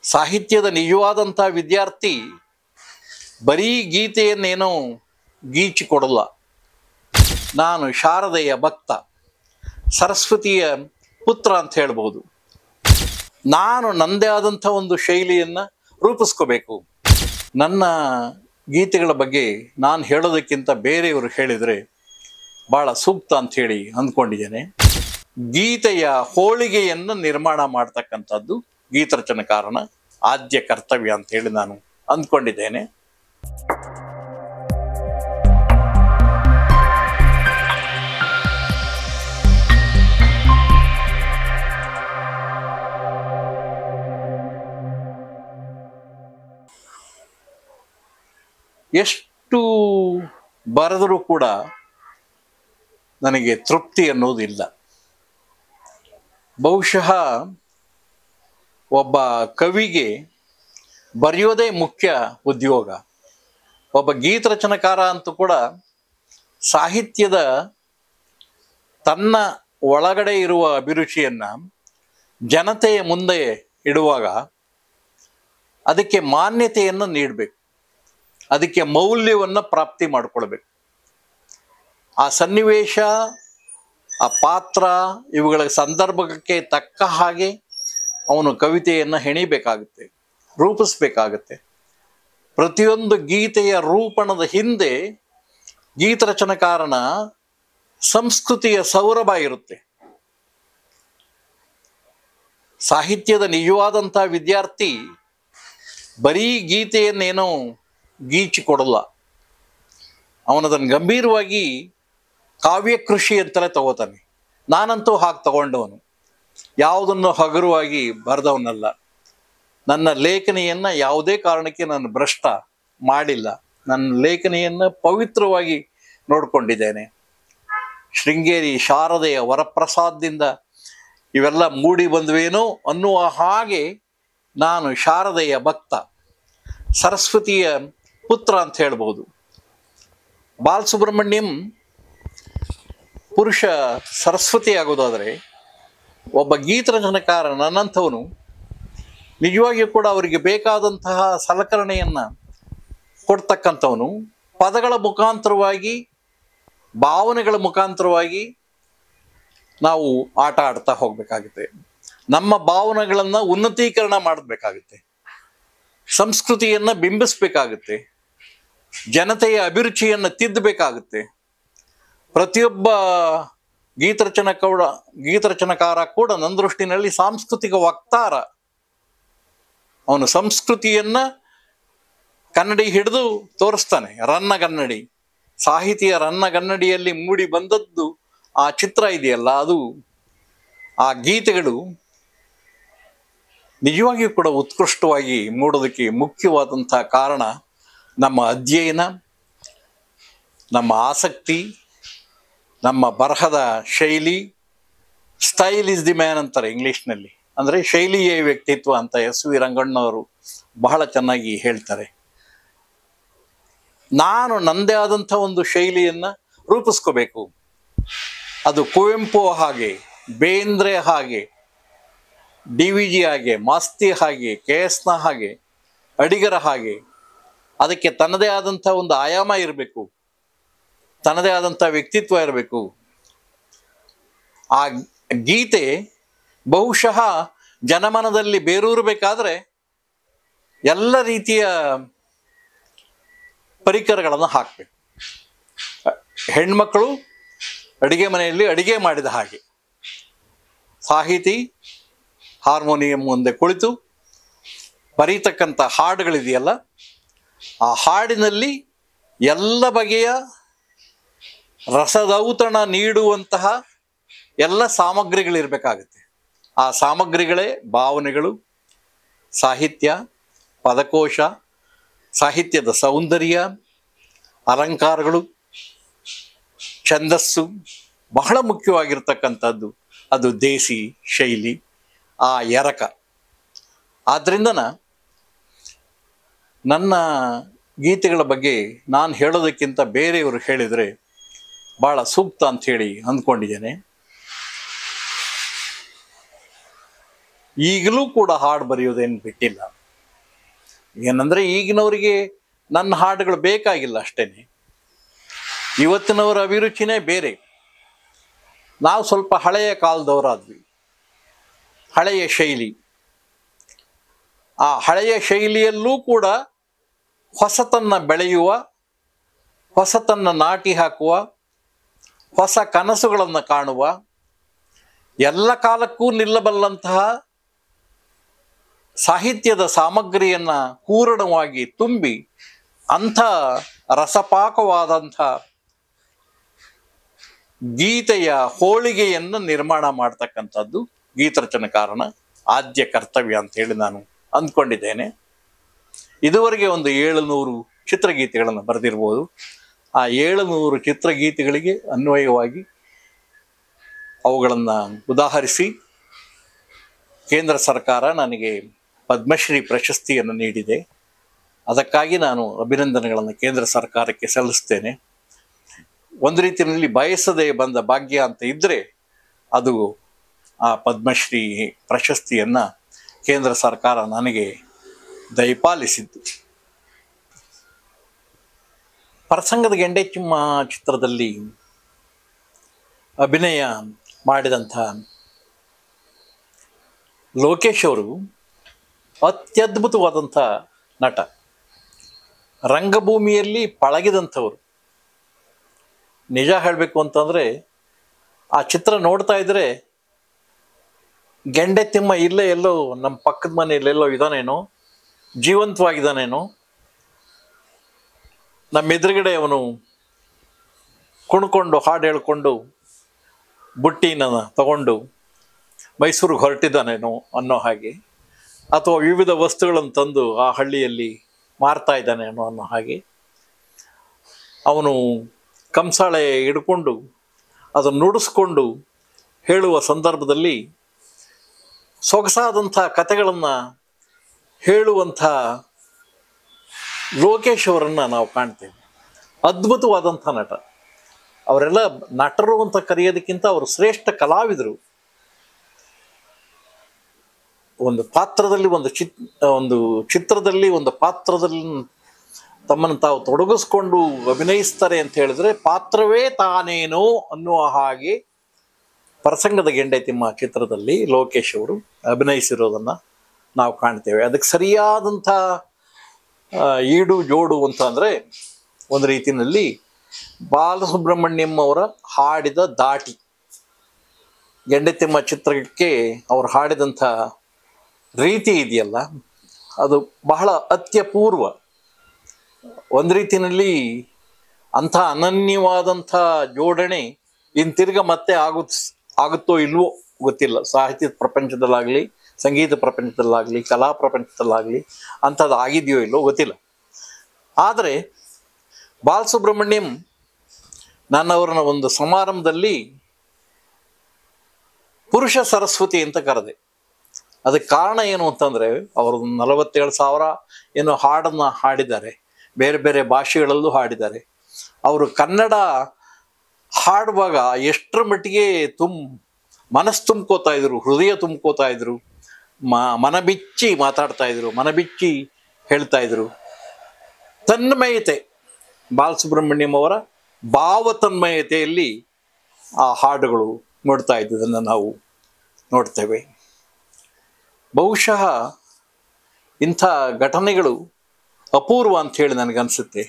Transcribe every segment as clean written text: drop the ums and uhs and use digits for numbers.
ಸಾಹಿತ್ಯದ ನಿಜವಾದಂಥ ವಿದ್ಯಾರ್ಥಿ ಬರೀ ಗೀತೆಯನ್ನೇನೋ ಗೀಚಿಕೊಡಲ್ಲ. ನಾನು ಶಾರದೆಯ ಭಕ್ತ, ಸರಸ್ವತಿಯ ಪುತ್ರ ಅಂತ ಹೇಳ್ಬೋದು. ನಾನು ನನ್ನದೇ ಆದಂಥ ಒಂದು ಶೈಲಿಯನ್ನು ರೂಪಿಸ್ಕೋಬೇಕು. ನನ್ನ ಗೀತೆಗಳ ಬಗ್ಗೆ ನಾನು ಹೇಳೋದಕ್ಕಿಂತ ಬೇರೆಯವರು ಹೇಳಿದರೆ ಭಾಳ ಸೂಕ್ತ ಅಂಥೇಳಿ ಅಂದ್ಕೊಂಡಿದ್ದೇನೆ. ಗೀತೆಯ ಹೋಳಿಗೆಯನ್ನು ನಿರ್ಮಾಣ ಮಾಡ್ತಕ್ಕಂಥದ್ದು ಗೀತರಚನೆಕಾರನ ಆದ್ಯ ಕರ್ತವ್ಯ ಅಂಥೇಳಿ ನಾನು ಅಂದ್ಕೊಂಡಿದ್ದೇನೆ. ಎಷ್ಟು ಬರೆದರೂ ಕೂಡ ನನಗೆ ತೃಪ್ತಿ ಅನ್ನೋದಿಲ್ಲ. ಬಹುಶಃ ಒಬ್ಬ ಕವಿಗೆ ಬರೆಯೋದೇ ಮುಖ್ಯ ಉದ್ಯೋಗ. ಒಬ್ಬ ಗೀತರಚನೆಕಾರ ಅಂತೂ ಕೂಡ ಸಾಹಿತ್ಯದ ತನ್ನ ಒಳಗಡೆ ಇರುವ ಅಭಿರುಚಿಯನ್ನು ಜನತೆಯ ಮುಂದೆ ಇಡುವಾಗ ಅದಕ್ಕೆ ಮಾನ್ಯತೆಯನ್ನು ನೀಡಬೇಕು, ಅದಕ್ಕೆ ಮೌಲ್ಯವನ್ನು ಪ್ರಾಪ್ತಿ ಮಾಡಿಕೊಳ್ಬೇಕು. ಆ ಸನ್ನಿವೇಶ, ಆ ಪಾತ್ರ, ಇವುಗಳ ಸಂದರ್ಭಕ್ಕೆ ತಕ್ಕ ಹಾಗೆ ಅವನು ಕವಿತೆಯನ್ನು ಹೆಣಿಬೇಕಾಗುತ್ತೆ, ರೂಪಿಸ್ಬೇಕಾಗತ್ತೆ. ಪ್ರತಿಯೊಂದು ಗೀತೆಯ ರೂಪಣದ ಹಿಂದೆ ಗೀತರಚನೆಕಾರನ ಸಂಸ್ಕೃತಿಯ ಸೌರಭ ಇರುತ್ತೆ. ಸಾಹಿತ್ಯದ ನಿಜವಾದಂಥ ವಿದ್ಯಾರ್ಥಿ ಬರೀ ಗೀತೆಯನ್ನೇನೋ ಗೀಚಿಕೊಡಲ್ಲ. ಅವನದನ್ನು ಗಂಭೀರವಾಗಿ ಕಾವ್ಯ ಕೃಷಿ ಅಂತಲೇ ತಗೋತಾನೆ. ನಾನಂತೂ ಹಾಗೆ ತಗೊಂಡವನು, ಯಾವುದನ್ನು ಹಗುರವಾಗಿ ಬರೆದವನಲ್ಲ. ನನ್ನ ಲೇಖನಿಯನ್ನು ಯಾವುದೇ ಕಾರಣಕ್ಕೆ ನಾನು ಭ್ರಷ್ಟ ಮಾಡಿಲ್ಲ. ನನ್ನ ಲೇಖನಿಯನ್ನು ಪವಿತ್ರವಾಗಿ ನೋಡಿಕೊಂಡಿದ್ದೇನೆ. ಶೃಂಗೇರಿ ಶಾರದೆಯ ವರಪ್ರಸಾದದಿಂದ ಇವೆಲ್ಲ ಮೂಡಿ ಬಂದ್ವೇನೋ ಅನ್ನುವ ಹಾಗೆ ನಾನು ಶಾರದೆಯ ಭಕ್ತ, ಸರಸ್ವತಿಯ ಪುತ್ರ ಅಂತ ಹೇಳ್ಬೋದು. ಬಾಲಸುಬ್ರಹ್ಮಣ್ಯಂ ಪುರುಷ ಸರಸ್ವತಿ ಆಗೋದಾದರೆ, ಒಬ್ಬ ಗೀತರಚನೆಕಾರ ನನ್ನಂಥವನು ನಿಜವಾಗಿಯೂ ಕೂಡ ಅವರಿಗೆ ಬೇಕಾದಂತಹ ಸಲಕರಣೆಯನ್ನು ಕೊಡ್ತಕ್ಕಂಥವನು. ಪದಗಳ ಮುಖಾಂತರವಾಗಿ, ಭಾವನೆಗಳ ಮುಖಾಂತರವಾಗಿ ನಾವು ಆಟ ಆಡ್ತಾ ಹೋಗಬೇಕಾಗುತ್ತೆ. ನಮ್ಮ ಭಾವನೆಗಳನ್ನು ಉನ್ನತೀಕರಣ ಮಾಡಬೇಕಾಗುತ್ತೆ, ಸಂಸ್ಕೃತಿಯನ್ನು ಬಿಂಬಿಸ್ಬೇಕಾಗುತ್ತೆ, ಜನತೆಯ ಅಭಿರುಚಿಯನ್ನು ತಿದ್ದಬೇಕಾಗುತ್ತೆ. ಪ್ರತಿಯೊಬ್ಬ ಗೀತರಚನೆಕಾರ ಕೂಡ ನನ್ನ ದೃಷ್ಟಿನಲ್ಲಿ ಸಾಂಸ್ಕೃತಿಕ ವಕ್ತಾರ. ಅವನು ಸಂಸ್ಕೃತಿಯನ್ನು ಕನ್ನಡಿ ಹಿಡಿದು ತೋರಿಸ್ತಾನೆ. ರನ್ನಗನ್ನಡಿ, ಸಾಹಿತಿಯ ರನ್ನಗನ್ನಡಿಯಲ್ಲಿ ಮೂಡಿ ಬಂದದ್ದು ಆ ಚಿತ್ರ ಇದೆಯಲ್ಲ, ಅದು ಆ ಗೀತೆಗಳು ನಿಜವಾಗಿಯೂ ಕೂಡ ಉತ್ಕೃಷ್ಟವಾಗಿ ಮೂಡೋದಕ್ಕೆ ಮುಖ್ಯವಾದಂಥ ಕಾರಣ ನಮ್ಮ ಅಧ್ಯಯನ, ನಮ್ಮ ಆಸಕ್ತಿ, ನಮ್ಮ ಬರಹದ ಶೈಲಿ. ಸ್ಟೈಲ್ ಇಸ್ ದಿ ಮ್ಯಾನ್ ಅಂತಾರೆ ಇಂಗ್ಲೀಷ್ನಲ್ಲಿ, ಅಂದರೆ ಶೈಲಿಯೇ ವ್ಯಕ್ತಿತ್ವ ಅಂತ SV ರಂಗಣ್ಣವರು ಬಹಳ ಚೆನ್ನಾಗಿ ಹೇಳ್ತಾರೆ. ನಾನು ನನ್ನದೇ ಆದಂಥ ಒಂದು ಶೈಲಿಯನ್ನು ರೂಪಿಸ್ಕೋಬೇಕು. ಅದು ಕುವೆಂಪು ಹಾಗೆ, ಬೇಂದ್ರೆ ಹಾಗೆ, DVG ಹಾಗೆ, ಮಾಸ್ತಿ ಹಾಗೆ, KS ನ ಹಾಗೆ, ಅಡಿಗರ ಹಾಗೆ. ಅದಕ್ಕೆ ತನ್ನದೇ ಆದಂಥ ಒಂದು ಆಯಾಮ ಇರಬೇಕು, ತನ್ನದೇ ಆದಂಥ ವ್ಯಕ್ತಿತ್ವ ಇರಬೇಕು. ಆ ಗೀತೆ ಬಹುಶಃ ಜನಮನದಲ್ಲಿ ಬೇರೂರಬೇಕಾದ್ರೆ ಎಲ್ಲ ರೀತಿಯ ಪರಿಕರಗಳನ್ನು ಹಾಕಬೇಕು. ಹೆಣ್ಮಕ್ಕಳು ಅಡಿಗೆ ಮನೆಯಲ್ಲಿ ಅಡಿಗೆ ಮಾಡಿದ ಹಾಗೆ, ಸಾಹಿತಿ ಹಾರ್ಮೋನಿಯಂ ಮುಂದೆ ಕುಳಿತು ಬರೀತಕ್ಕಂಥ ಹಾಡುಗಳಿದೆಯಲ್ಲ, ಆ ಹಾಡಿನಲ್ಲಿ ಎಲ್ಲ ಬಗೆಯ ರಸದೌತಣ ನೀಡುವಂತಹ ಎಲ್ಲ ಸಾಮಗ್ರಿಗಳಿರಬೇಕಾಗುತ್ತೆ. ಆ ಸಾಮಗ್ರಿಗಳೇ ಭಾವನೆಗಳು, ಸಾಹಿತ್ಯ, ಪದಕೋಶ, ಸಾಹಿತ್ಯದ ಸೌಂದರ್ಯ, ಅಲಂಕಾರಗಳು, ಛಂದಸ್ಸು. ಬಹಳ ಮುಖ್ಯವಾಗಿರ್ತಕ್ಕಂಥದ್ದು ಅದು ದೇಸಿ ಶೈಲಿ, ಆ ಎರಕ. ಆದ್ದರಿಂದ ನನ್ನ ಗೀತೆಗಳ ಬಗ್ಗೆ ನಾನು ಹೇಳೋದಕ್ಕಿಂತ ಬೇರೆಯವರು ಹೇಳಿದರೆ ಭಾಳ ಸೂಕ್ತ ಅಂಥೇಳಿ ಅಂದ್ಕೊಂಡಿದ್ದೇನೆ. ಈಗಲೂ ಕೂಡ ಹಾಡು ಬರೆಯೋದೇನು ಬಿಟ್ಟಿಲ್ಲ. ಏನಂದರೆ ಈಗಿನವರಿಗೆ ನನ್ನ ಹಾಡುಗಳು ಬೇಕಾಗಿಲ್ಲ ಅಷ್ಟೇ. ಇವತ್ತಿನವರ ಅಭಿರುಚಿನೇ ಬೇರೆ. ನಾವು ಸ್ವಲ್ಪ ಹಳೆಯ ಕಾಲದವರಾದ್ವಿ, ಹಳೆಯ ಶೈಲಿ. ಆ ಹಳೆಯ ಶೈಲಿಯಲ್ಲೂ ಕೂಡ ಹೊಸತನ್ನು ಬೆಳೆಯುವ, ಹೊಸತನ್ನು ನಾಟಿ ಹಾಕುವ, ಹೊಸ ಕನಸುಗಳನ್ನು ಕಾಣುವ, ಎಲ್ಲ ಕಾಲಕ್ಕೂ ನಿಲ್ಲಬಲ್ಲಂತಹ ಸಾಹಿತ್ಯದ ಸಾಮಗ್ರಿಯನ್ನು ಪೂರ್ಣವಾಗಿ ತುಂಬಿ ಅಂಥ ರಸಪಾಕವಾದಂಥ ಗೀತೆಯ ಹೋಳಿಗೆಯನ್ನು ನಿರ್ಮಾಣ ಮಾಡ್ತಕ್ಕಂಥದ್ದು ಗೀತರಚನೆಕಾರನ ಆದ್ಯ ಕರ್ತವ್ಯ ಅಂತ ಹೇಳಿ ನಾನು ಅಂದ್ಕೊಂಡಿದ್ದೇನೆ. ಇದುವರೆಗೆ ಒಂದು 700 ಚಿತ್ರಗೀತೆಗಳನ್ನು ಬರೆದಿರ್ಬೋದು. ಆ 700 ಚಿತ್ರಗೀತೆಗಳಿಗೆ ಅನ್ವಯವಾಗಿ ಅವುಗಳನ್ನು ಉದಾಹರಿಸಿ ಕೇಂದ್ರ ಸರ್ಕಾರ ನನಗೆ ಪದ್ಮಶ್ರೀ ಪ್ರಶಸ್ತಿಯನ್ನು ನೀಡಿದೆ. ಅದಕ್ಕಾಗಿ ನಾನು ಅಭಿನಂದನೆಗಳನ್ನು ಕೇಂದ್ರ ಸರ್ಕಾರಕ್ಕೆ ಸಲ್ಲಿಸ್ತೇನೆ. ಒಂದು ರೀತಿಯಲ್ಲಿ ಬಯಸದೆ ಬಂದ ಭಾಗ್ಯ ಅಂತ ಇದ್ದರೆ ಅದು ಆ ಪದ್ಮಶ್ರೀ ಪ್ರಶಸ್ತಿಯನ್ನು ಕೇಂದ್ರ ಸರ್ಕಾರ ನನಗೆ ದಯಪಾಲಿಸಿದ್ದು. ಪ್ರಸಂಗದ ಗೆಂಡೆಚಿಮ್ಮ ಚಿತ್ರದಲ್ಲಿ ಅಭಿನಯ ಮಾಡಿದಂಥ ಲೋಕೇಶ್ ಅವರು ಅತ್ಯದ್ಭುತವಾದಂಥ ನಟ, ರಂಗಭೂಮಿಯಲ್ಲಿ ಪಳಗಿದಂಥವರು. ನಿಜ ಹೇಳಬೇಕು ಅಂತಂದರೆ ಆ ಚಿತ್ರ ನೋಡ್ತಾ ಇದ್ದರೆ ಗೆಂಡೆತಿಮ್ಮ ಇಲ್ಲೇ ಎಲ್ಲೋ ನಮ್ಮ ಪಕ್ಕದ ಮನೆಯಲ್ಲೆಲ್ಲೋ ಇದ್ದಾನೇನೋ, ಜೀವಂತವಾಗಿದ್ದಾನೇನೋ, ನಮ್ಮ ಎದುರುಗಡೆ ಅವನು ಕುಣ್ಕೊಂಡು ಹಾಡು ಹೇಳ್ಕೊಂಡು ಬುಟ್ಟಿನ ತಗೊಂಡು ಮೈಸೂರಿಗೆ ಹೊರಟಿದ್ದಾನೇನೋ ಅನ್ನೋ ಹಾಗೆ, ಅಥವಾ ವಿವಿಧ ವಸ್ತುಗಳನ್ನು ತಂದು ಆ ಹಳ್ಳಿಯಲ್ಲಿ ಮಾರ್ತಾ ಇದ್ದಾನೇನೋ ಅನ್ನೋ ಹಾಗೆ, ಅವನು ಕಂಸಾಳೆ ಹಿಡ್ಕೊಂಡು ಅದನ್ನು ನುಡಿಸ್ಕೊಂಡು ಹೇಳುವ ಸಂದರ್ಭದಲ್ಲಿ ಸೊಗಸಾದಂಥ ಕಥೆಗಳನ್ನು ಹೇಳುವಂಥ ಲೋಕೇಶ್ ಅವರನ್ನು ನಾವು ಕಾಣ್ತೇವೆ. ಅದ್ಭುತವಾದಂಥ ನಟ. ಅವರೆಲ್ಲ ನಟರು ಅಂತ ಕರೆಯೋದಕ್ಕಿಂತ ಅವರು ಶ್ರೇಷ್ಠ ಕಲಾವಿದರು. ಒಂದು ಪಾತ್ರದಲ್ಲಿ ಒಂದು ಚಿತ್ರದಲ್ಲಿ ಒಂದು ಪಾತ್ರದಲ್ಲಿ ತಮ್ಮನ್ನು ತಾವು ತೊಡಗಿಸ್ಕೊಂಡು ಅಭಿನಯಿಸ್ತಾರೆ ಅಂತ ಹೇಳಿದ್ರೆ ಪಾತ್ರವೇ ತಾನೇನೋ ಅನ್ನುವ ಹಾಗೆ ಪ್ರಸಂಗದ ಗೆಂಡೆತಿಮ್ಮ ಚಿತ್ರದಲ್ಲಿ ಲೋಕೇಶ್ ಅವರು ಅಭಿನಯಿಸಿರೋದನ್ನು ನಾವು ಕಾಣ್ತೇವೆ. ಅದಕ್ಕೆ ಸರಿಯಾದಂಥ ಈಡು ಜೋಡು ಅಂತ ಅಂದರೆ ಒಂದು ರೀತಿಯಲ್ಲಿ ಬಾಲಸುಬ್ರಹ್ಮಣ್ಯಂ ಅವರ ಹಾಡಿದ ದಾಟಿ, ಗೆಂಡೆತಿಮ್ಮ ಚಿತ್ರಕ್ಕೆ ಅವರು ಹಾಡಿದಂಥ ರೀತಿ ಇದೆಯಲ್ಲ, ಅದು ಬಹಳ ಅತ್ಯಪೂರ್ವ. ಒಂದು ರೀತಿಯಲ್ಲಿ ಅಂಥ ಅನನ್ಯವಾದಂಥ ಜೋಡಣೆ ತಿರ್ಗ ಮತ್ತೆ ಆಗುತ್ತೋ ಇಲ್ವೋ ಗೊತ್ತಿಲ್ಲ. ಸಾಹಿತ್ಯದ ಪ್ರಪಂಚದಲ್ಲಾಗಲಿ, ಸಂಗೀತ ಪ್ರಪಂಚದಲ್ಲಾಗಲಿ, ಕಲಾ ಪ್ರಪಂಚದಲ್ಲಾಗಲಿ ಅಂಥದ್ದು ಆಗಿದೆಯೋ ಇಲ್ವೋ ಗೊತ್ತಿಲ್ಲ. ಆದರೆ ಬಾಲಸುಬ್ರಹ್ಮಣ್ಯಂ ನನ್ನವರನ್ನ ಒಂದು ಸಮಾರಂಭದಲ್ಲಿ ಪುರುಷ ಸರಸ್ವತಿ ಅಂತ ಕರೆದೆ. ಅದಕ್ಕೆ ಕಾರಣ ಏನು ಅಂತಂದರೆ, ಅವರು 47,000 ಏನೋ ಹಾಡನ್ನು ಹಾಡಿದ್ದಾರೆ, ಬೇರೆ ಬೇರೆ ಭಾಷೆಗಳಲ್ಲೂ ಹಾಡಿದ್ದಾರೆ. ಅವರು ಕನ್ನಡ ಹಾಡುವಾಗ ಎಷ್ಟರ ಮಟ್ಟಿಗೆ ಮನಸ್ಸು ತುಂಬ್ಕೋತಾ ಇದ್ರು, ಹೃದಯ ತುಂಬ್ಕೋತಾ ಇದ್ರು, ಮನಬಿಚ್ಚಿ ಮಾತಾಡ್ತಾ ಇದ್ರು, ಮನಬಿಚ್ಚಿ ಹೇಳ್ತಾ ಇದ್ರು. ತನ್ಮಯತೆ, ಬಾಲಸುಬ್ರಹ್ಮಣ್ಯಂ ಅವರ ಭಾವತನ್ಮಯತೆಯಲ್ಲಿ ಆ ಹಾಡುಗಳು ನೋಡ್ತಾ ಇದ್ದುದನ್ನು ನಾವು ನೋಡ್ತೇವೆ. ಬಹುಶಃ ಇಂಥ ಘಟನೆಗಳು ಅಪೂರ್ವ ಅಂಥೇಳಿ ನನಗನ್ಸುತ್ತೆ.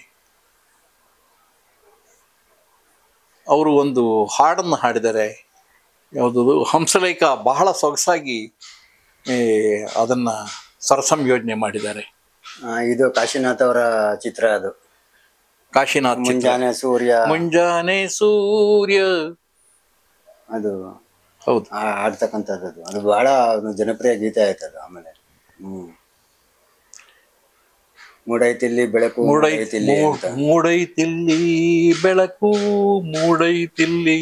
ಅವರು ಒಂದು ಹಾಡನ್ನು ಹಾಡಿದ್ದಾರೆ, ಯಾವುದದು ಹಂಸಲೇಖ, ಬಹಳ ಸೊಗಸಾಗಿ ಅದನ್ನು ಸ್ವರಸಂಯೋಜನೆ ಮಾಡಿದ್ದಾರೆ. ಇದು ಕಾಶಿನಾಥ್ ಅವರ ಚಿತ್ರ. ಅದು ಕಾಶಿನಾಥ್ ಮುಂಜಾನೆ ಸೂರ್ಯ, ಮುಂಜಾನೆ ಸೂರ್ಯ, ಅದು ಹೌದು ಆಡ್ತಕ್ಕಂಥದ್ದು. ಅದು ಬಹಳ ಜನಪ್ರಿಯ ಗೀತೆ ಆಯ್ತದು. ಆಮೇಲೆ ಮೂಡೈತಿಲ್ಲಿ ಬೆಳಕು, ಮೂಡೈತಿಲ್ಲಿ ಬೆಳಕು, ಮೂಡೈತಿಲ್ಲಿ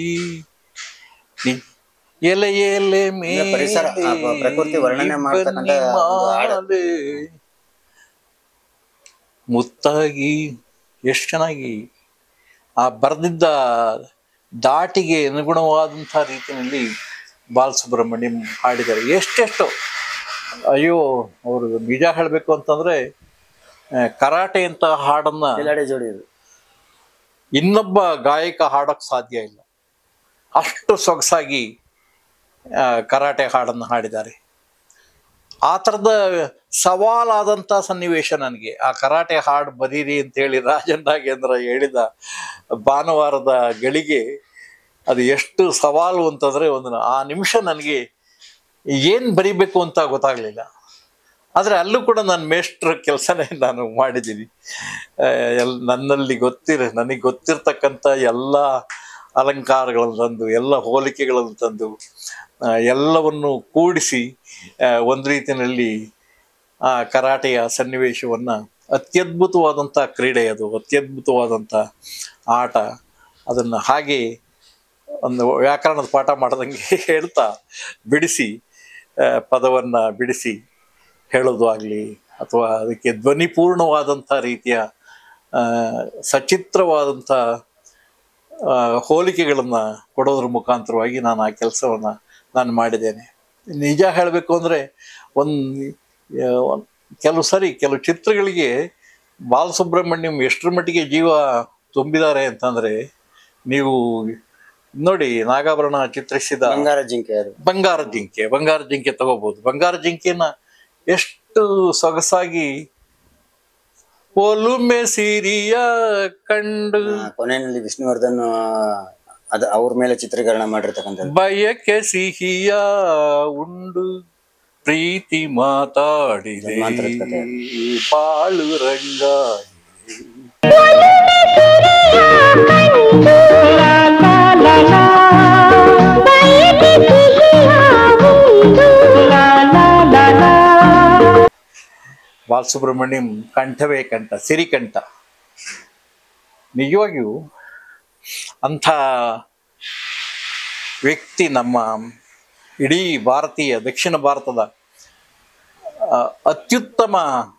ಎಲೆ ಎಲೆ ಪರಿಸರ, ಪ್ರಕೃತಿ ವರ್ಣನೆ ಮಾಡ್ತಕ್ಕಂಥ ಮುತ್ತಾಗಿ ಎಷ್ಟು ಚೆನ್ನಾಗಿ ಆ ಬರೆದಿದ್ದ ದಾಟಿಗೆ ಅನುಗುಣವಾದಂಥ ರೀತಿಯಲ್ಲಿ ಬಾಲಸುಬ್ರಹ್ಮಣ್ಯಂ ಹಾಡಿದ್ದಾರೆ. ಎಷ್ಟೆಷ್ಟು, ಅಯ್ಯೋ, ಅವರು ನಿಜ ಹೇಳಬೇಕು ಅಂತಂದರೆ ಕರಾಟೆ ಅಂತ ಹಾಡನ್ನ ಕಿಲಾಡಿ ಜೋಡಿ ಇದು. ಇನ್ನೊಬ್ಬ ಗಾಯಕ ಹಾಡಕ್ ಸಾಧ್ಯ ಇಲ್ಲ, ಅಷ್ಟು ಸೊಗಸಾಗಿ ಕರಾಟೆ ಹಾಡನ್ನು ಹಾಡಿದ್ದಾರೆ. ಆ ಥರದ ಸವಾಲಾದಂಥ ಸನ್ನಿವೇಶ ನನಗೆ ಆ ಕರಾಟೆ ಹಾಡು ಬರೀರಿ ಅಂತೇಳಿ ರಾಜನ್ ನಾಗೇಂದ್ರ ಹೇಳಿದ ಭಾನುವಾರದ ಗಳಿಗೆ ಅದು ಎಷ್ಟು ಸವಾಲು ಅಂತಂದರೆ ಆ ನಿಮಿಷ ನನಗೆ ಏನು ಬರಿಬೇಕು ಅಂತ ಗೊತ್ತಾಗಲಿಲ್ಲ. ಆದರೆ ಅಲ್ಲೂ ಕೂಡ ನಾನು ಮೇಷ್ಟ್ರ ಕೆಲಸನೇ ನಾನು ಮಾಡಿದ್ದೀನಿ. ನನಗೆ ಗೊತ್ತಿರ್ತಕ್ಕಂಥ ಎಲ್ಲ ಅಲಂಕಾರಗಳನ್ನು ತಂದು, ಎಲ್ಲ ಹೋಲಿಕೆಗಳನ್ನು ತಂದು, ಎಲ್ಲವನ್ನು ಕೂಡಿಸಿ ಒಂದು ರೀತಿಯಲ್ಲಿ ಆ ಕರಾಟೆಯ ಸನ್ನಿವೇಶವನ್ನು, ಅತ್ಯದ್ಭುತವಾದಂಥ ಕ್ರೀಡೆ ಅದು, ಅತ್ಯದ್ಭುತವಾದಂಥ ಆಟ, ಅದನ್ನು ಹಾಗೆ ಒಂದು ವ್ಯಾಕರಣದ ಪಾಠ ಮಾಡ್ದಂಗೆ ಹೇಳ್ತಾ ಬಿಡಿಸಿ, ಪದವನ್ನು ಬಿಡಿಸಿ ಹೇಳೋದು ಆಗಲಿ, ಅಥವಾ ಅದಕ್ಕೆ ಧ್ವನಿಪೂರ್ಣವಾದಂಥ ರೀತಿಯ ಸಚಿತ್ರವಾದಂಥ ಹೋಲಿಕೆಗಳನ್ನು ಕೊಡೋದ್ರ ಮುಖಾಂತರವಾಗಿ ನಾನು ಆ ಕೆಲಸವನ್ನು ನಾನು ಮಾಡಿದ್ದೇನೆ. ನಿಜ ಹೇಳಬೇಕು ಅಂದರೆ ಕೆಲವು ಚಿತ್ರಗಳಿಗೆ ಬಾಲಸುಬ್ರಹ್ಮಣ್ಯಂ ಎಷ್ಟರ ಮಟ್ಟಿಗೆ ಜೀವ ತುಂಬಿದ್ದಾರೆ ಅಂತಂದರೆ, ನೀವು ನೋಡಿ ನಾಗಾಭರಣ ಚಿತ್ರಿಸಿದ ಬಂಗಾರ ಜಿಂಕೆ ತಗೋಬಹುದು. ಬಂಗಾರ ಜಿಂಕೆನ ಎಷ್ಟು ಸೊಗಸಾಗಿ ಒಲುಮೆ ಸಿರಿಯ ಕಂಡು ಕೊನೆಯಲ್ಲಿ ವಿಷ್ಣುವರ್ಧನ್ ಅವ್ರ ಮೇಲೆ ಚಿತ್ರೀಕರಣ ಮಾಡಿರ್ತಕ್ಕಂಥ ಬಯಕೆ ಸಿಹಿಯ ಉಂಡು ಪ್ರೀತಿ ಮಾತಾಡಿದೆ ಬಾಳು ರಂಗ ಬಾಲಸುಬ್ರಹ್ಮಣ್ಯಂ ಕಂಠವೇ ಕಂಠ, ಸಿರಿಕಂಠ. ನಿಜವಾಗಿಯೂ ಅಂಥ ವ್ಯಕ್ತಿ ನಮ್ಮ ಇಡೀ ದಕ್ಷಿಣ ಭಾರತದ ಅತ್ಯುತ್ತಮ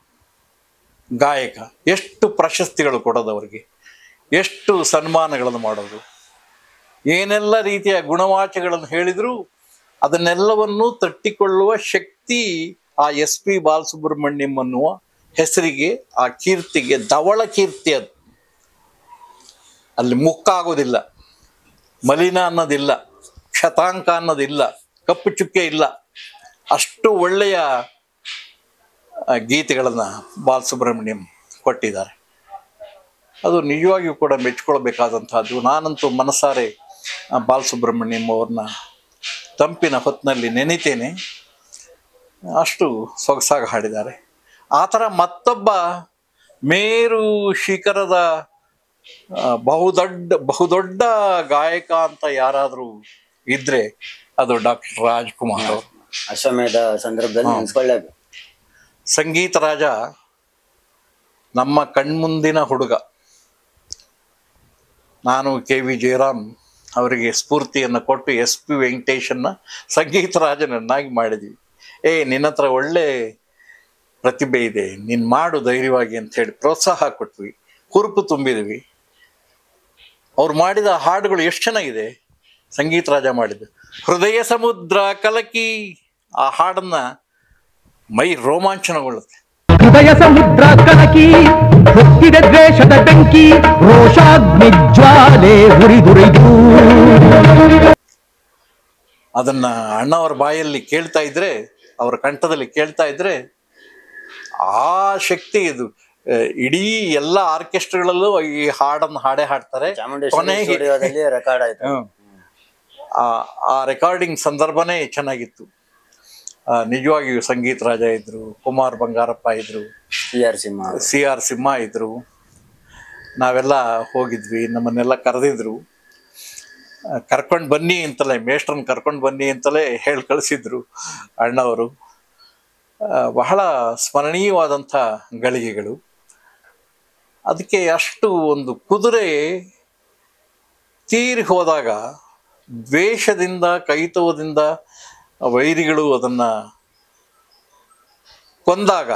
ಗಾಯಕ. ಎಷ್ಟು ಪ್ರಶಸ್ತಿಗಳು ಕೊಡೋದು ಅವರಿಗೆ, ಎಷ್ಟು ಸನ್ಮಾನಗಳನ್ನು ಮಾಡೋದು, ಏನೆಲ್ಲ ರೀತಿಯ ಗುಣವಾಚಗಳನ್ನು ಹೇಳಿದರೂ ಅದನ್ನೆಲ್ಲವನ್ನೂ ತಟ್ಟಿಕೊಳ್ಳುವ ಶಕ್ತಿ ಆ SP ಬಾಲಸುಬ್ರಹ್ಮಣ್ಯಂ ಅನ್ನುವ ಹೆಸರಿಗೆ, ಆ ಕೀರ್ತಿಗೆ, ಧವಳ ಕೀರ್ತಿ ಅದು. ಅಲ್ಲಿ ಮುಕ್ಕಾಗೋದಿಲ್ಲ, ಮಲಿನ ಅನ್ನೋದಿಲ್ಲ, ಶತಾಂಕ ಅನ್ನೋದಿಲ್ಲ, ಕಪ್ಪು ಚುಕ್ಕೆ ಇಲ್ಲ. ಅಷ್ಟು ಒಳ್ಳೆಯ ಗೀತೆಗಳನ್ನು ಬಾಲಸುಬ್ರಹ್ಮಣ್ಯಂ ಕೊಟ್ಟಿದ್ದಾರೆ. ಅದು ನಿಜವಾಗಿಯೂ ಕೂಡ ಮೆಚ್ಕೊಳ್ಬೇಕಾದಂತಹದ್ದು. ನಾನಂತೂ ಮನಸಾರೆ ಬಾಲಸುಬ್ರಹ್ಮಣ್ಯಂ ಅವ್ರನ್ನ ತಂಪಿನ ಹೊತ್ತಿನಲ್ಲಿ ನೆನಿತೇನೆ. ಅಷ್ಟು ಸೊಗಸಾಗಿ ಹಾಡಿದ್ದಾರೆ. ಆ ಥರ ಮತ್ತೊಬ್ಬ ಮೇರು ಶಿಖರದ ಬಹುದೊಡ್ಡ ಗಾಯಕ ಅಂತ ಯಾರಾದರೂ ಇದ್ರೆ ಅದು ಡಾಕ್ಟರ್ ರಾಜ್ಕುಮಾರ್ ಅವರು. ಅಶ್ವಮೇಧ ಸಂದರ್ಭದಲ್ಲಿ ನೆನೆಸ್ಕೊಳ್ಳೇಬೇಕು. ಸಂಗೀತ ರಾಜ, ನಮ್ಮ ಕಣ್ಮುಂದಿನ ಹುಡುಗ. ನಾನು KV ಜಯರಾಮ್ ಅವರಿಗೆ ಸ್ಫೂರ್ತಿಯನ್ನು ಕೊಟ್ಟು SP ವೆಂಕಟೇಶನ್ನ ಸಂಗೀತ ರಾಜನನ್ನಾಗಿ ಮಾಡಿದ್ವಿ. ನಿನ್ನ ಹತ್ರ ಒಳ್ಳೆ ಪ್ರತಿಭೆ ಇದೆ, ನೀನು ಮಾಡು ಧೈರ್ಯವಾಗಿ ಅಂತ ಹೇಳಿ ಪ್ರೋತ್ಸಾಹ ಕೊಟ್ವಿ, ಹುರುಪು ತುಂಬಿದ್ವಿ. ಅವ್ರು ಮಾಡಿದ ಹಾಡುಗಳು ಎಷ್ಟು ಚೆನ್ನಾಗಿದೆ. ಸಂಗೀತ ರಾಜ ಮಾಡಿದ್ದು ಹೃದಯ ಸಮುದ್ರ ಕಲಕಿ, ಆ ಹಾಡನ್ನ ಮೈ ರೋಮಾಂಚನಗೊಳ್ಳುತ್ತೆ. ಹೃದಯ ಸಮುದ್ರ ಕಲಕಿ ಹೊತ್ತಿದ ದ್ವೇಷದ ಬೆಂಕಿ, ರೋಷಾಗ್ನಿ ಜ್ವಾಲೆ ಹುರಿದುರಿದು. ಅದನ್ನ ಅಣ್ಣವರ ಬಾಯಲ್ಲಿ ಕೇಳ್ತಾ ಇದ್ರೆ, ಅವರ ಕಂಠದಲ್ಲಿ ಕೇಳ್ತಾ ಇದ್ರೆ ಆ ಶಕ್ತಿ ಇದು. ಇಡೀ ಎಲ್ಲ ಆರ್ಕೆಸ್ಟ್ರಾಗಳಲ್ಲೂ ಈ ಹಾಡನ್ನು ಹಾಡ್ತಾರೆ. ಆ ರೆಕಾರ್ಡಿಂಗ್ ಸಂದರ್ಭನೇ ಚೆನ್ನಾಗಿತ್ತು. ನಿಜವಾಗಿಯೂ ಸಂಗೀತ ರಾಜ ಇದ್ರು, ಕುಮಾರ್ ಬಂಗಾರಪ್ಪ ಇದ್ರು, CR ಸಿಂಹ ಇದ್ರು. ನಾವೆಲ್ಲ ಹೋಗಿದ್ವಿ, ನಮ್ಮನ್ನೆಲ್ಲ ಕರೆದಿದ್ರು. ಕರ್ಕೊಂಡು ಬನ್ನಿ ಅಂತಲೇ, ಮೇಷ್ಟ್ರನ್ನ ಕರ್ಕೊಂಡು ಬನ್ನಿ ಅಂತಲೇ ಹೇಳಿ ಕಳಿಸಿದ್ರು ಅಣ್ಣವರು. ಬಹಳ ಸ್ಮರಣೀಯವಾದಂಥ ಗಳಿಗೆಗಳು. ಅದಕ್ಕೆ ಅಷ್ಟು ಒಂದು ಕುದುರೆ ತೀರಿ ಹೋದಾಗ, ದ್ವೇಷದಿಂದ, ಕೈತವದಿಂದ ವೈರಿಗಳು ಅದನ್ನು ಕೊಂದಾಗ,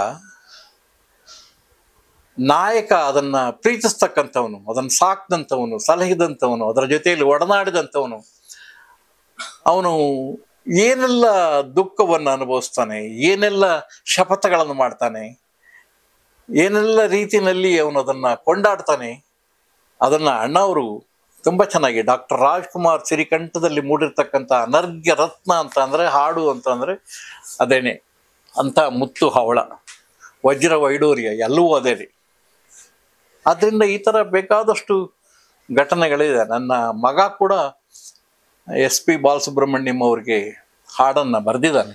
ನಾಯಕ ಅದನ್ನ ಪ್ರೀತಿಸ್ತಕ್ಕಂಥವನು, ಅದನ್ನು ಸಾಕ್ದಂಥವನು, ಸಲಹಿದಂಥವನು, ಅದರ ಜೊತೆಯಲ್ಲಿ ಒಡನಾಡಿದಂಥವನು, ಅವನು ಏನೆಲ್ಲ ದುಃಖವನ್ನು ಅನುಭವಿಸ್ತಾನೆ, ಏನೆಲ್ಲ ಶಪಥಗಳನ್ನು ಮಾಡ್ತಾನೆ, ಏನೆಲ್ಲ ರೀತಿಯಲ್ಲಿ ಅವನು ಅದನ್ನು ಕೊಂಡಾಡ್ತಾನೆ, ಅದನ್ನು ಅಣ್ಣವರು ತುಂಬ ಚೆನ್ನಾಗಿ ಡಾಕ್ಟರ್ ರಾಜ್ಕುಮಾರ್ ಸಿರಿಕಂಠದಲ್ಲಿ ಮೂಡಿರ್ತಕ್ಕಂಥ ಅನರ್ಘ್ಯ ರತ್ನ ಅಂತ ಅಂದರೆ ಹಾಡು ಅಂತಂದರೆ ಅದೇನೆ. ಅಂಥ ಮುತ್ತು ಹವಳ, ವಜ್ರ ವೈಡೂರ್ಯ ಎಲ್ಲವೂ ಅದೇ ರೀ. ಆದ್ದರಿಂದ ಈ ಥರ ಬೇಕಾದಷ್ಟು ಘಟನೆಗಳಿದೆ. ನನ್ನ ಮಗ ಕೂಡ SP ಬಾಲಸುಬ್ರಹ್ಮಣ್ಯಂ ಅವ್ರಿಗೆ ಹಾಡನ್ನು ಬರೆದಿದ್ದಾನೆ.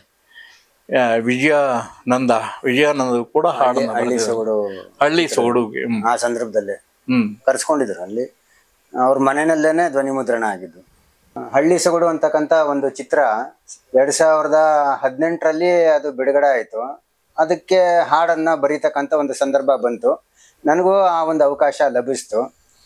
ವಿಜಯಾನಂದ ಕೂಡ ಹಾಡನ್ನು ಹಳ್ಳಿ ಸೊಗಡುಗೆ ಆ ಸಂದರ್ಭದಲ್ಲಿ ಕರ್ಸ್ಕೊಂಡಿದ್ರು. ಅಲ್ಲಿ ಅವ್ರ ಮನೆಯಲ್ಲೇನೆ ಧ್ವನಿ ಮುದ್ರಣ ಆಗಿದ್ದು. ಹಳ್ಳಿ ಸೊಗಡು ಅಂತಕ್ಕಂಥ ಒಂದು ಚಿತ್ರ 2018ರಲ್ಲಿ ಅದು ಬಿಡುಗಡೆ ಆಯಿತು. ಅದಕ್ಕೆ ಹಾಡನ್ನು ಬರೀತಕ್ಕಂಥ ಒಂದು ಸಂದರ್ಭ ಬಂತು. ನನಗೂ ಆ ಒಂದು ಅವಕಾಶ ಲಭಿಸ್ತು.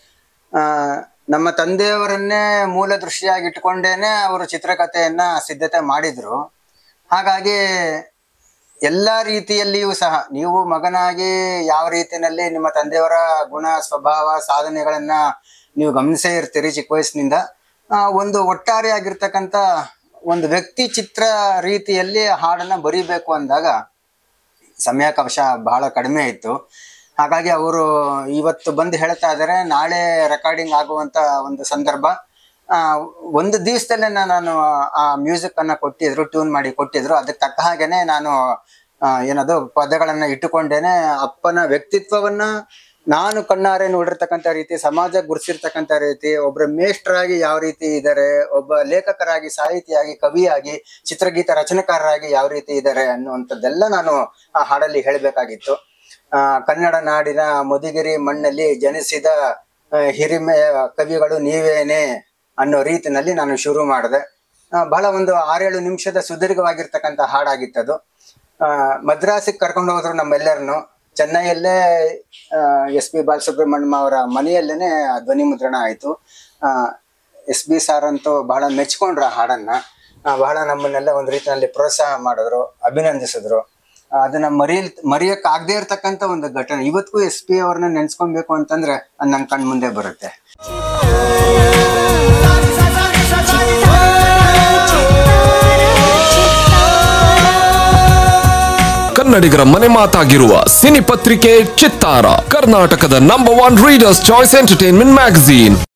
ನಮ್ಮ ತಂದೆಯವರನ್ನೇ ಮೂಲ ದೃಷ್ಟಿಯಾಗಿ ಇಟ್ಕೊಂಡೇನೆ ಅವರು ಚಿತ್ರಕಥೆಯನ್ನ ಸಿದ್ಧತೆ ಮಾಡಿದ್ರು. ಹಾಗಾಗಿ ಎಲ್ಲ ರೀತಿಯಲ್ಲಿಯೂ ಸಹ ನೀವು ಮಗನಾಗಿ ಯಾವ ರೀತಿಯಲ್ಲಿ ನಿಮ್ಮ ತಂದೆಯವರ ಗುಣ ಸ್ವಭಾವ ಸಾಧನೆಗಳನ್ನ ನೀವು ಗಮನಿಸೇ ಇರ್ತೀರಿ ಚಿಕ್ಕ ವಯಸ್ಸಿನಿಂದ. ಒಂದು ಒಟ್ಟಾರೆ ಆಗಿರ್ತಕ್ಕಂಥ ಒಂದು ವ್ಯಕ್ತಿ ಚಿತ್ರ ರೀತಿಯಲ್ಲಿ ಹಾಡನ್ನ ಬರೀಬೇಕು ಅಂದಾಗ ಸಮಯಾವಕಾಶ ಬಹಳ ಕಡಿಮೆ ಇತ್ತು. ಹಾಗಾಗಿ ಅವರು ಇವತ್ತು ಬಂದು ಹೇಳ್ತಾ ಇದ್ದಾರೆ, ನಾಳೆ ರೆಕಾರ್ಡಿಂಗ್ ಆಗುವಂತ ಒಂದು ಸಂದರ್ಭ. ಒಂದು ದಿವಸದಲ್ಲೇ ನಾನು ಆ ಮ್ಯೂಸಿಕ್ ಅನ್ನ ಕೊಟ್ಟಿದ್ರು, ಟ್ಯೂನ್ ಮಾಡಿ ಕೊಟ್ಟಿದ್ರು. ಅದಕ್ಕೆ ತಕ್ಕ ಹಾಗೇನೆ ನಾನು ಏನದು ಪದಗಳನ್ನ ಇಟ್ಟುಕೊಂಡೇನೆ ಅಪ್ಪನ ವ್ಯಕ್ತಿತ್ವವನ್ನ ನಾನು ಕಣ್ಣಾರೆ ನೋಡಿರ್ತಕ್ಕಂಥ ರೀತಿ, ಸಮಾಜ ಗುರುಸಿರ್ತಕ್ಕಂಥ ರೀತಿ, ಒಬ್ಬರ ಮೇಷ್ಟ್ರಾಗಿ ಯಾವ ರೀತಿ ಇದ್ದಾರೆ, ಒಬ್ಬ ಲೇಖಕರಾಗಿ, ಸಾಹಿತಿಯಾಗಿ, ಕವಿಯಾಗಿ, ಚಿತ್ರಗೀತ ರಚನೆಕಾರರಾಗಿ ಯಾವ ರೀತಿ ಇದ್ದಾರೆ ಅನ್ನುವಂಥದ್ದೆಲ್ಲ ನಾನು ಆ ಹಾಡಲ್ಲಿ ಹೇಳಬೇಕಾಗಿತ್ತು. ಕನ್ನಡ ನಾಡಿನ ಮಧುಗಿರಿ ಮಣ್ಣಲ್ಲಿ ಜನಿಸಿದ ಹಿರಿಮೆಯ ಕವಿಗಳು ನೀವೇನೆ ಅನ್ನೋ ರೀತಿನಲ್ಲಿ ನಾನು ಶುರು ಮಾಡಿದೆ. ಬಹಳ ಒಂದು 6-7 ನಿಮಿಷದ ಸುದೀರ್ಘವಾಗಿರ್ತಕ್ಕಂಥ ಹಾಡಾಗಿತ್ತದು. ಮದ್ರಾಸಿಗೆ ಕರ್ಕೊಂಡು ಹೋದ್ರು ನಮ್ಮೆಲ್ಲರನ್ನು. ಚೆನ್ನೈಯಲ್ಲೇ SP ಬಾಲಸುಬ್ರಹ್ಮಣ್ಯಂ ಅವರ ಮನೆಯಲ್ಲೇನೆ ಧ್ವನಿ ಮುದ್ರಣ ಆಯಿತು. SB ಸಾರ್ ಅಂತೂ ಬಹಳ ಮೆಚ್ಕೊಂಡ್ರು ಆ ಹಾಡನ್ನ. ಬಹಳ ನಮ್ಮನ್ನೆಲ್ಲ ಒಂದು ರೀತಿಯಲ್ಲಿ ಪ್ರೋತ್ಸಾಹ ಮಾಡಿದ್ರು, ಅಭಿನಂದಿಸಿದ್ರು. ಅದನ್ನ ಮರೆಯಕ್ ಆಗದೆ ಇರ್ತಕ್ಕಂಥ ಒಂದು ಘಟನೆ. ಇವತ್ತಿಗೂ SP ಅವ್ರನ್ನ ನೆನ್ಸ್ಕೊಬೇಕು ಅಂತಂದ್ರೆ ಅದು ನನ್ನ ಕಣ್ ಮುಂದೆ ಬರುತ್ತೆ. ಕನ್ನಡಿಗರ ಮನೆ ಮಾತಾಗಿರುವ ಸಿನಿ ಪತ್ರಿಕೆ ಚಿತ್ತಾರ, ಕರ್ನಾಟಕದ number 1 readers choice entertainment magazine.